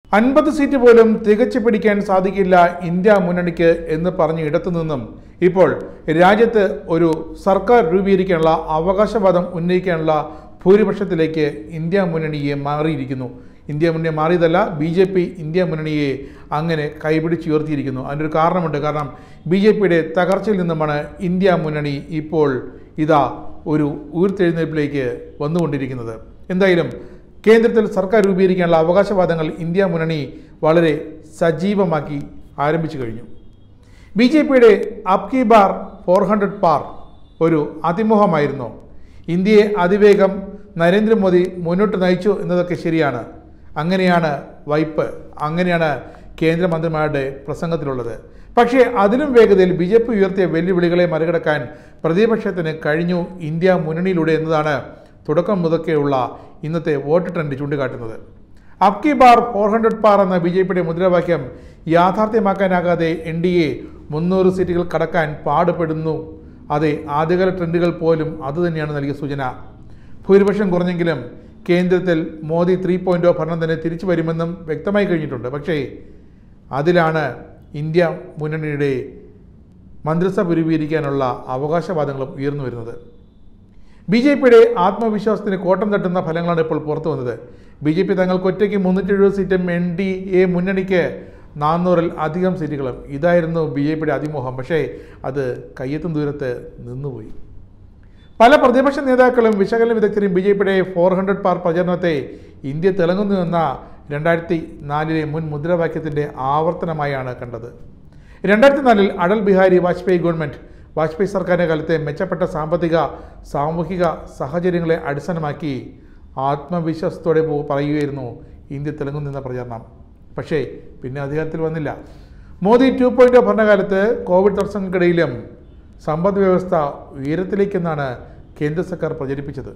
50 seat പോലും തികച്ചു പിടിക്കാൻ സാധിക്കില്ല ഇന്ത്യ മുന്നണിക്ക് എന്ന് പറഞ്ഞ് ഇടത്തുനിന്നും ഇപ്പോൾ രാജ്യത്ത് ഒരു സർക്കാർ രൂപീകരിക്കാനുള്ള അവകാശവാദം ഉന്നയിക്കാനുള്ള ഭൂരിപക്ഷത്തിലേക്ക് ഇന്ത്യ മുന്നണിയെ മാറിയിരിക്കുന്നു. ഇന്ത്യ മുന്നണി മാറിയതല്ല, BJP ഇന്ത്യ മുന്നണിയെ അങ്ങനെ കൈപിടിച്ചുയർത്തിയിരിക്കുന്നു. അതിനൊരു കാരണമുണ്ട്. കാരണം BJPയുടെ തകർച്ചയിൽ നിന്നുമാണ് ഇന്ത്യ മുന്നണി ഇപ്പോൾ ഇതാ ഒരു ഉയർത്തെഴുന്നേൽപ്പിലേക്ക് വന്നുകൊണ്ടിരിക്കുന്നത്. എന്തായാലും കേന്ദ്രത്തിൽ സർക്കാർ രൂപീകരിക്കാനുള്ള അവകാശവാദങ്ങൾ ഇന്ത്യ മുന്നണി വളരെ സജീവമാക്കി ആരംഭിച്ചു കഴിഞ്ഞു. BJPയുടെ അബ്കി ബാർ 400 പാർ ഒരു അതിമോഹമായിരുന്നു. ഇന്ത്യയെ അതിവേഗം നരേന്ദ്രമോദി മുന്നോട്ട് നയിച്ചു എന്നതൊക്കെ ശരിയാണ്. അങ്ങനെയാണ് വൈപ്പ്, അങ്ങനെയാണ് കേന്ദ്രമന്ത്രിമാരുടെ പ്രസംഗത്തിലുള്ളത്. പക്ഷേ അതിലും വേഗതയിൽ BJP ഉയർത്തിയ വെല്ലുവിളികളെ മറികടക്കാൻ പ്രതിപക്ഷത്തിന് കഴിഞ്ഞു ഇന്ത്യ മുന്നണിയിലൂടെ എന്നതാണ് തുടക്കം മുതൽക്കേയുള്ള ഇന്നത്തെ വോട്ട് ട്രെൻഡ് ചൂണ്ടിക്കാട്ടുന്നത്. അബ്കി ബാർ 400 പാർ എന്ന BJPയുടെ മുദ്രാവാക്യം യാഥാർത്ഥ്യമാക്കാനാകാതെ NDA 300 സീറ്റുകൾ കടക്കാൻ പാടുപെടുന്നു. അതെ, ആദ്യകാല ട്രെൻഡുകൾ പോലും അതുതന്നെയാണ് നൽകിയ സൂചന. ഭൂരിപക്ഷം കുറഞ്ഞെങ്കിലും കേന്ദ്രത്തിൽ മോദി 3.0 ഭരണം തന്നെ തിരിച്ചു വരുമെന്നും വ്യക്തമായി കഴിഞ്ഞിട്ടുണ്ട്. പക്ഷേ അതിലാണ് ഇന്ത്യ മുന്നണിയുടെ മന്ത്രിസഭ രൂപീകരിക്കാനുള്ള അവകാശവാദങ്ങളും ഉയർന്നു വരുന്നത്. BJPയുടെ ആത്മവിശ്വാസത്തിന് കോട്ടം തട്ടുന്ന ഫലങ്ങളാണ് ഇപ്പോൾ പുറത്തു വന്നത്. BJP തങ്ങൾക്ക് ഒറ്റയ്ക്ക് 370 സീറ്റും NDA മുന്നണിക്ക് 400-ൽ അധികം സീറ്റുകളും. ഇതായിരുന്നു BJPയുടെ അതിമോഹം. പക്ഷേ അത് കയ്യെത്തും ദൂരത്ത് നിന്നുപോയി. പല പ്രതിപക്ഷ നേതാക്കളും വിശകലന വിദഗ്ധരും BJPയുടെ 400 പാർ പ്രചരണത്തെ ഇന്ത്യ തിളങ്ങുന്നു എന്ന 2004 മുൻ മുദ്രാവാക്യത്തിൻ്റെ ആവർത്തനമായാണ് കണ്ടത്. 2004 അടൽ ബിഹാരി വാജ്പേയി ഗവൺമെൻറ് വാജ്പേയി സർക്കാരിൻ്റെ കാലത്തെ മെച്ചപ്പെട്ട സാമ്പത്തിക സാമൂഹിക സാഹചര്യങ്ങളെ അടിസ്ഥാനമാക്കി ആത്മവിശ്വാസത്തോടെ പറയുകയായിരുന്നു ഇന്ത്യ തിളങ്ങുന്ന പ്രചരണം. പക്ഷേ പിന്നെ അധികാരത്തിൽ വന്നില്ല. മോദി 2.0 ഭരണകാലത്ത് കോവിഡ് തടസ്സങ്ങൾക്കിടയിലും സമ്പദ് വ്യവസ്ഥ ഉയരത്തിലേക്കെന്നാണ് കേന്ദ്ര സർക്കാർ പ്രചരിപ്പിച്ചത്.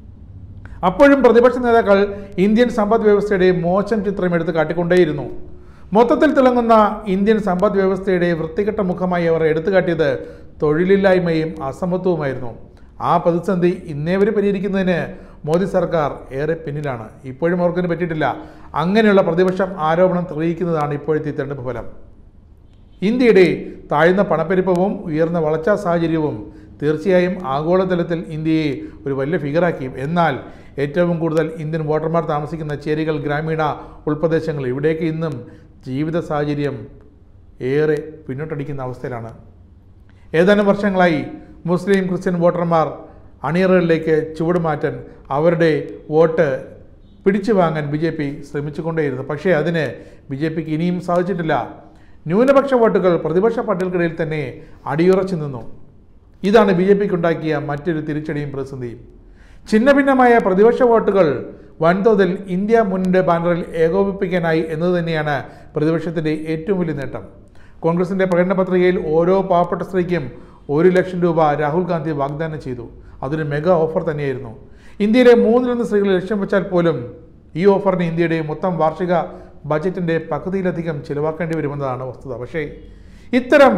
അപ്പോഴും പ്രതിപക്ഷ നേതാക്കൾ ഇന്ത്യൻ സമ്പദ് വ്യവസ്ഥയുടെ മോശം ചിത്രം എടുത്ത് കാട്ടിക്കൊണ്ടേയിരുന്നു. മൊത്തത്തിൽ തിളങ്ങുന്ന ഇന്ത്യൻ സമ്പദ് വ്യവസ്ഥയുടെ വൃത്തികെട്ട മുഖമായി അവർ എടുത്തുകാട്ടിയത് തൊഴിലില്ലായ്മയും അസമത്വവുമായിരുന്നു. ആ പ്രതിസന്ധി ഇന്നേവരെ പരിഹരിക്കുന്നതിന് മോദി സർക്കാർ ഏറെ പിന്നിലാണ്. ഇപ്പോഴും അവർക്കിന് പറ്റിയിട്ടില്ല. അങ്ങനെയുള്ള പ്രതിപക്ഷം ആരോപണം തെളിയിക്കുന്നതാണ് ഇപ്പോഴത്തെ തിരഞ്ഞെടുപ്പ് ഫലം. ഇന്ത്യയുടെ താഴ്ന്ന പണപ്പെരുപ്പവും ഉയർന്ന വളർച്ചാ സാഹചര്യവും തീർച്ചയായും ആഗോളതലത്തിൽ ഇന്ത്യയെ ഒരു വലിയ ഫിഗറാക്കിയും. എന്നാൽ ഏറ്റവും കൂടുതൽ ഇന്ത്യൻ വോട്ടർമാർ താമസിക്കുന്ന ചേരികൾ, ഗ്രാമീണ ഉൾപ്രദേശങ്ങൾ, ഇവിടേക്ക് ഇന്നും ജീവിത സാഹചര്യം ഏറെ പിന്നോട്ടടിക്കുന്ന അവസ്ഥയിലാണ്. ഏതാനും വർഷങ്ങളായി മുസ്ലിം ക്രിസ്ത്യൻ വോട്ടർമാർ അണിയറകളിലേക്ക് ചുവടുമാറ്റാൻ, അവരുടെ വോട്ട് പിടിച്ചു വാങ്ങാൻ BJP ശ്രമിച്ചുകൊണ്ടേയിരുന്നു. പക്ഷേ അതിന് BJPക്ക് ഇനിയും സാധിച്ചിട്ടില്ല. ന്യൂനപക്ഷ വോട്ടുകൾ പ്രതിപക്ഷ പാർട്ടികൾക്കിടയിൽ തന്നെ അടിയുറച്ചു നിന്നു. ഇതാണ് BJPക്ക് ഉണ്ടാക്കിയ മറ്റൊരു തിരിച്ചടിയും പ്രതിസന്ധിയും. ഛിന്നഭിന്നമായ പ്രതിപക്ഷ വോട്ടുകൾ വൻതോതിൽ ഇന്ത്യ മുന്നണിയുടെ ബാനറിൽ ഏകോപിപ്പിക്കാനായി എന്നത് തന്നെയാണ് പ്രതിപക്ഷത്തിൻ്റെ ഏറ്റവും വലിയ നേട്ടം. കോൺഗ്രസിൻ്റെ പ്രകടന പത്രികയിൽ ഓരോ പാവപ്പെട്ട സ്ത്രീക്കും 1 ലക്ഷം രൂപ രാഹുൽ ഗാന്ധി വാഗ്ദാനം ചെയ്തു. അതൊരു മെഗാ ഓഫർ തന്നെയായിരുന്നു. ഇന്ത്യയിലെ 3 സ്ത്രീകളെ ലക്ഷ്യം വെച്ചാൽ പോലും ഈ ഓഫറിന് ഇന്ത്യയുടെ മൊത്തം വാർഷിക ബജറ്റിൻ്റെ പകുതിയിലധികം ചിലവാക്കേണ്ടി വരുമെന്നതാണ് വസ്തുത. പക്ഷേ ഇത്തരം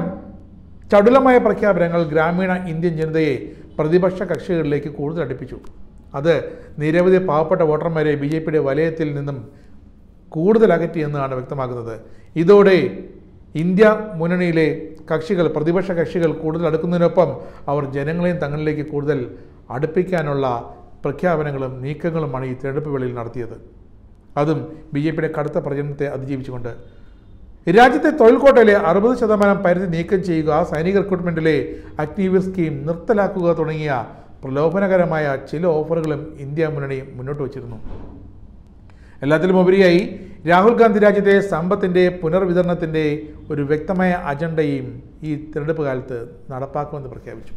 ചടുലമായ പ്രഖ്യാപനങ്ങൾ ഗ്രാമീണ ഇന്ത്യൻ ജനതയെ പ്രതിപക്ഷ കക്ഷികളിലേക്ക് കൂടുതൽ അടുപ്പിച്ചു. അത് നിരവധി പാവപ്പെട്ട വോട്ടർമാരെ BJPയുടെ വലയത്തിൽ നിന്നും കൂടുതൽ അകറ്റിയെന്നാണ് വ്യക്തമാക്കുന്നത്. ഇതോടെ ഇന്ത്യ മുന്നണിയിലെ കക്ഷികൾ, പ്രതിപക്ഷ കക്ഷികൾ കൂടുതൽ അടുക്കുന്നതിനൊപ്പം അവർ ജനങ്ങളെയും തങ്ങളിലേക്ക് കൂടുതൽ അടുപ്പിക്കാനുള്ള പ്രഖ്യാപനങ്ങളും നീക്കങ്ങളുമാണ് ഈ തിരഞ്ഞെടുപ്പ് വേളയിൽ നടത്തിയത്. അതും BJPയുടെ കടുത്ത പ്രചരണത്തെ അതിജീവിച്ചുകൊണ്ട്. രാജ്യത്തെ തൊഴിൽ കോട്ടയിലെ 60% പരിധി നീക്കം ചെയ്യുക, സൈനിക റിക്രൂട്ട്മെൻറ്റിലെ അഗ്നിവീർ സ്കീം നിർത്തലാക്കുക തുടങ്ങിയ പ്രലോഭനകരമായ ചില ഓഫറുകളും ഇന്ത്യ മുന്നണി മുന്നോട്ട് വച്ചിരുന്നു. എല്ലാത്തിലുമുപരിയായി രാഹുൽ ഗാന്ധി രാജ്യത്തെ സമ്പത്തിൻ്റെ പുനർവിതരണത്തിൻ്റെ ഒരു വ്യക്തമായ അജണ്ടയും ഈ തിരഞ്ഞെടുപ്പ് കാലത്ത് നടപ്പാക്കുമെന്ന് പ്രഖ്യാപിച്ചു.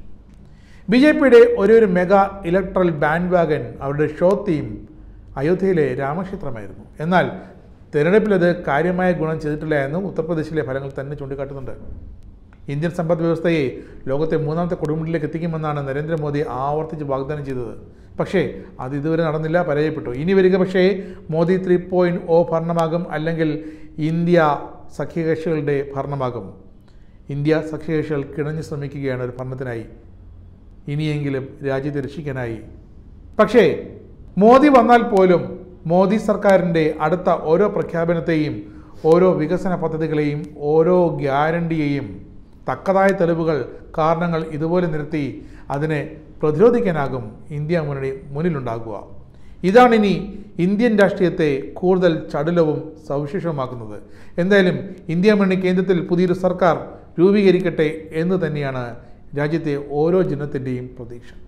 BJPയുടെ ഒരു മെഗാ ഇലക്ട്രൽ ബാൻഡ് വാഗൻ, അവരുടെ ഷോ തീം അയോധ്യയിലെ രാമക്ഷേത്രമായിരുന്നു. എന്നാൽ തിരഞ്ഞെടുപ്പിലത് കാര്യമായ ഗുണം ചെയ്തിട്ടില്ല എന്നും ഉത്തർപ്രദേശിലെ ഫലങ്ങൾ തന്നെ ചൂണ്ടിക്കാട്ടുന്നുണ്ട്. ഇന്ത്യൻ സമ്പദ് വ്യവസ്ഥയെ ലോകത്തെ 3ാമത്തെ കൊടുമുടിയിലേക്ക് എത്തിക്കുമെന്നാണ് നരേന്ദ്രമോദി ആവർത്തിച്ച് വാഗ്ദാനം ചെയ്തത്. പക്ഷേ അത് ഇതുവരെ നടന്നില്ല, പരാജയപ്പെട്ടു. ഇനി വരിക പക്ഷേ മോദി 3.0 ഭരണമാകും, അല്ലെങ്കിൽ ഇന്ത്യ സഖ്യകക്ഷികളുടെ ഭരണമാകും. ഇന്ത്യ സഖ്യകക്ഷികൾ കിണഞ്ഞു ശ്രമിക്കുകയാണ് ഒരു ഭരണത്തിനായി, ഇനിയെങ്കിലും രാജ്യത്തെ രക്ഷിക്കാനായി. പക്ഷേ മോദി വന്നാൽ പോലും മോദി സർക്കാരിൻ്റെ അടുത്ത ഓരോ പ്രഖ്യാപനത്തെയും, ഓരോ വികസന പദ്ധതികളെയും, ഓരോ ഗ്യാരണ്ടിയെയും തക്കതായ തെളിവുകൾ, കാരണങ്ങൾ ഇതുപോലെ നിരത്തി അതിനെ പ്രതിരോധിക്കാനാകും ഇന്ത്യ മുന്നണി മുന്നിലുണ്ടാകുക. ഇതാണിനി ഇന്ത്യൻ രാഷ്ട്രീയത്തെ കൂടുതൽ ചടുലവും സവിശേഷമാക്കുന്നത്. എന്തായാലും ഇന്ത്യ മുന്നണി കേന്ദ്രത്തിൽ പുതിയൊരു സർക്കാർ രൂപീകരിക്കട്ടെ എന്ന് തന്നെയാണ് രാജ്യത്തെ ഓരോ ജനത്തിൻ്റെയും പ്രതീക്ഷ.